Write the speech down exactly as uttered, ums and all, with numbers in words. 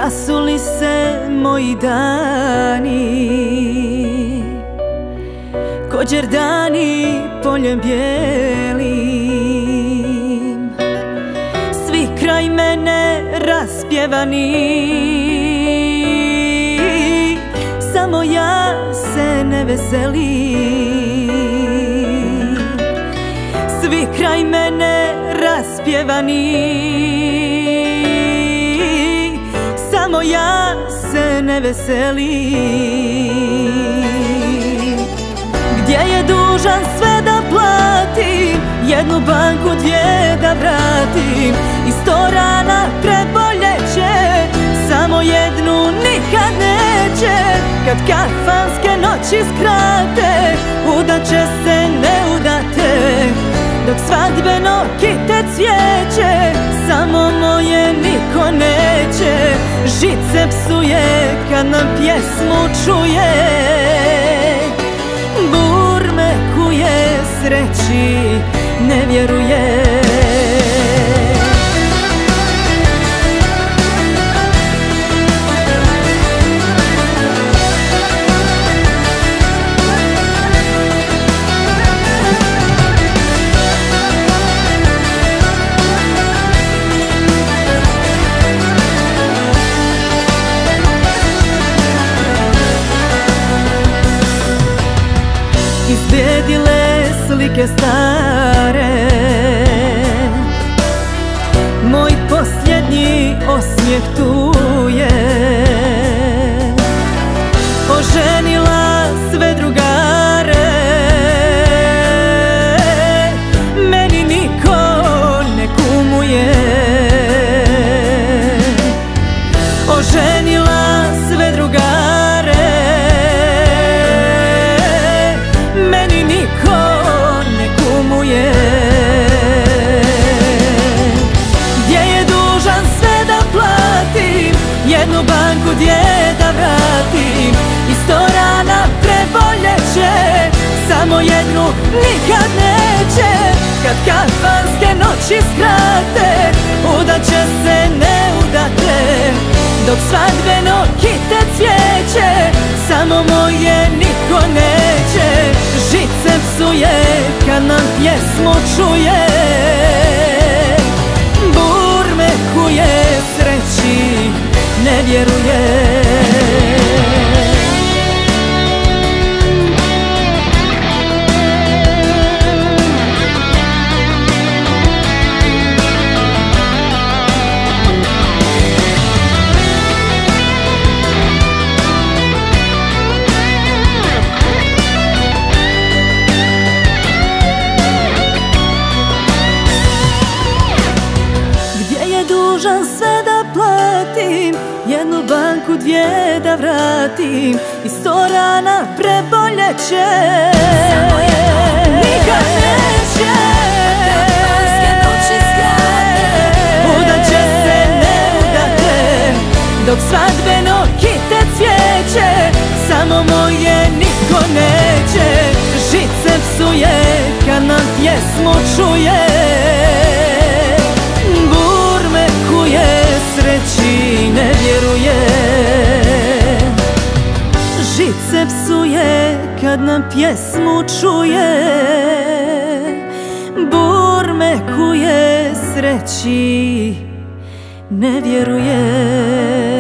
rasuli se moji dani, ko đerdani poljem bijelim, svi kraj mene raspjevani, samo ja se ne veselim. Svi kraj mene raspjevani, samo ja se ne veselim. Gdje je dužan sve da platim, jednu banku dvije da vratim, i sto rana preboljeće, samo jednu nikad neće. Kad kafanske noći skrate, udaće se neudate, dok svadbeno kite cvijeće, samo moje niko neće. Žice psuje kad nam pjesmu čuje, burme kuje sreći ne vjeruje. Izbjedile slike stare, moj posljednji osmijeh tu je. Oženila sve drugare, meni niko ne kumuje. Oženila sve drugare, meni niko ne kumuje. Gdje je dužan sve da platim, jednu banku dvije da vratim, i sto rana preboljeće, samo jednu nikad neće. Kad kafanske noći skrate, udaće se neudate, dok svadbeno kite cvijeće, samo moje niko neće. Žice psuje kad nam pjesmu čuje, burme kuje sreći ne vjeruje. Dužan sve da platim, jednu banku dvije da vratim, i sto rana preboljeće, samo jedno nikad neće. Udaće se neudate, dok svadbeno kite cvijeće, samo moje niko neće. Žice psuje kad nam pjesmu čuje, sreći ne vjeruje. Žice psuje kad nam pjesmu čuje, burme kuje sreći ne vjeruje.